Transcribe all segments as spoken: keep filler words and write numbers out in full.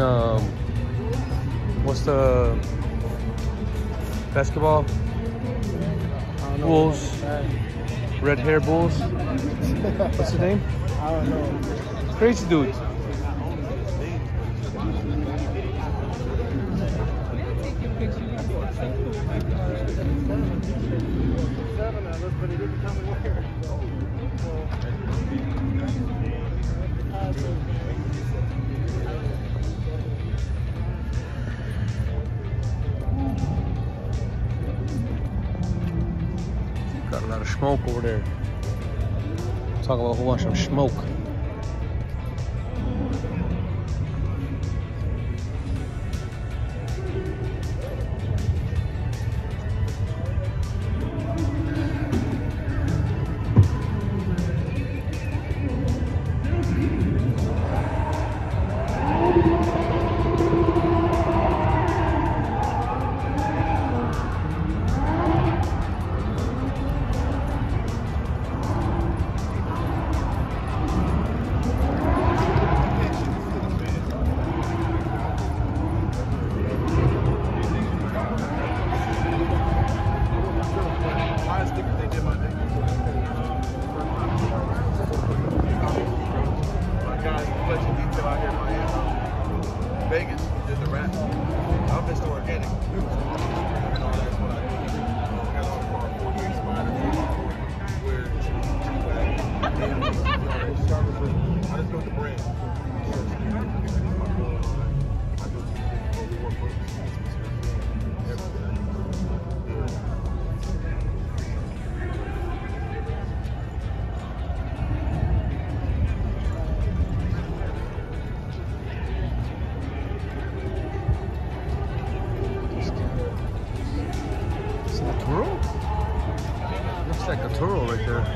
um, what's the basketball? Bulls. Red hair Bulls. What's his name? I don't know. Crazy dude. Got a lot of smoke over there. Talk about who wants some smoke. Vegas, did the rap. I'm Mister Organic. And all that's what I do. I got all the car four years where I just built the brand. I do work for Turo? Looks like a Turo right there.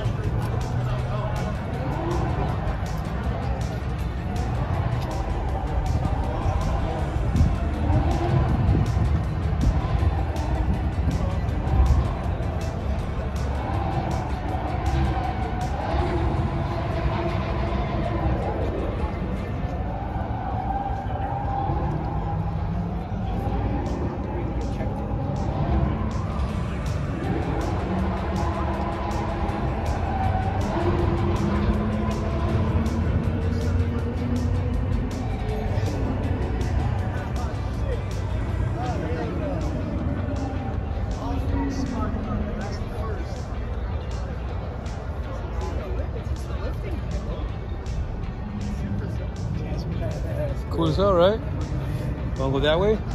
Cool as hell, right? Wanna go that way?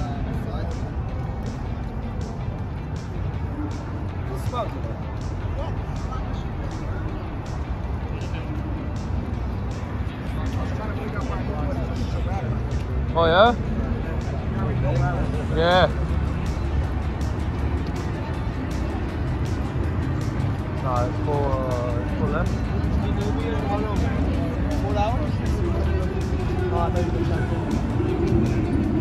Oh yeah? Yeah. Nah, it's for, uh, it's for left. Four hours? Oh, I thought you were trying to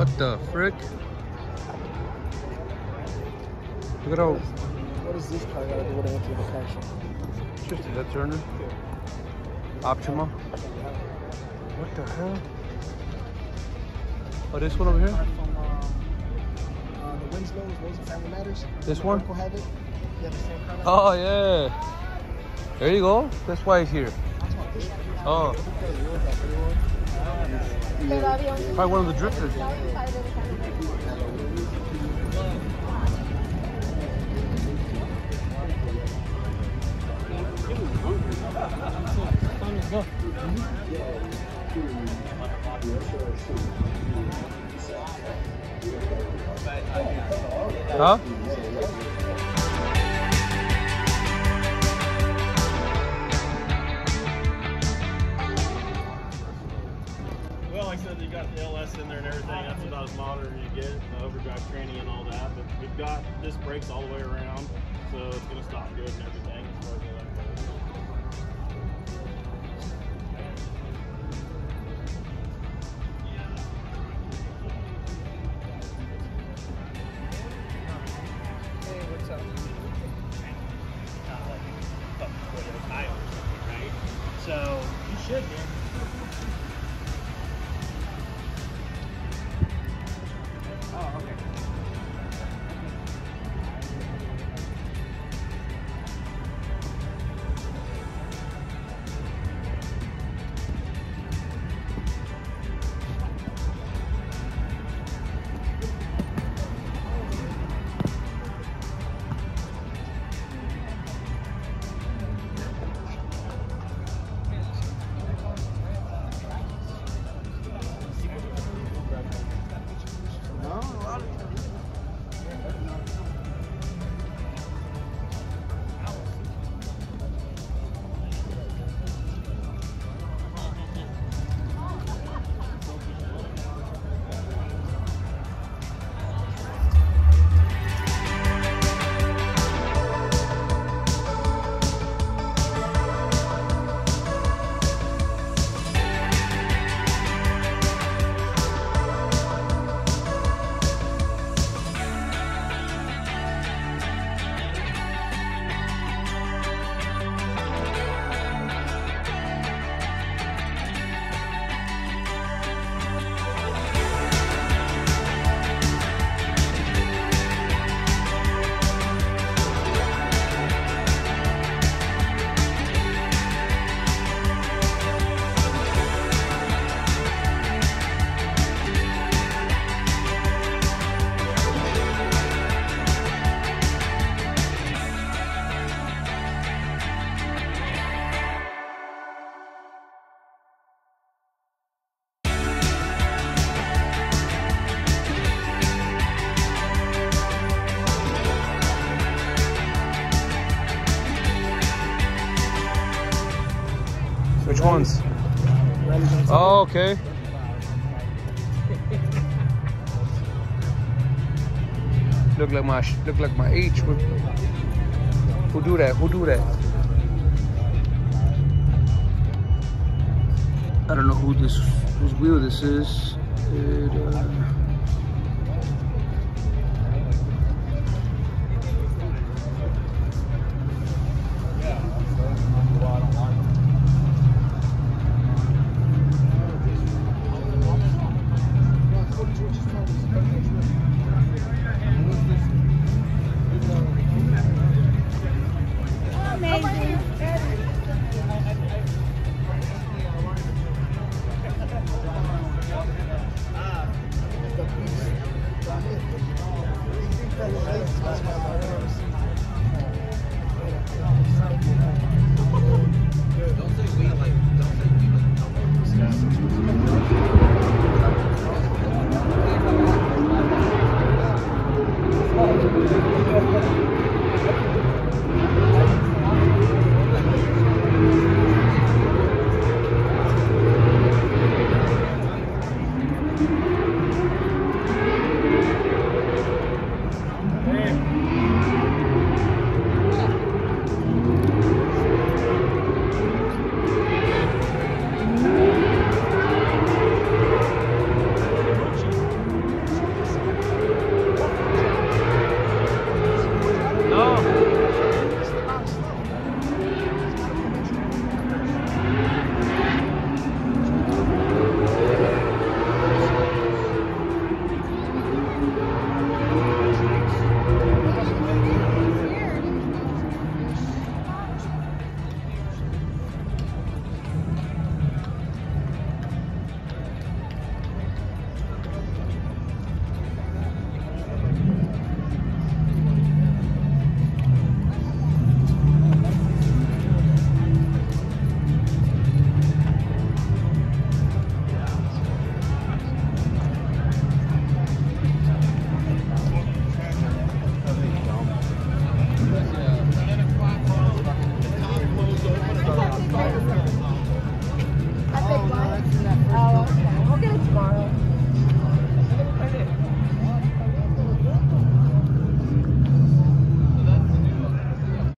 What the frick? Look at how. What is this car got to do with anything with the car show? Interesting. That Turner? Optima? What the hell? Oh, this one over here? From uh, uh, the Winslows, Rose and Family Matters. This one? Uncle have it. Yeah, the same car. Oh, yeah. There you go. That's why it's here. Oh. Probably one of the drifters. Huh? Well, like I said, you got the L S in there and everything. That's about as modern as you get, the overdrive training and all that. But we've got disc brakes all the way around, so it's going to stop good and everything. As far as all that goes. Hey, what's up? Right? So you should be. Oh, okay. Which ones? Oh, okay. Look like my look like my H. Who, who do that? Who do that? I don't know who this whose wheel this is. It, uh,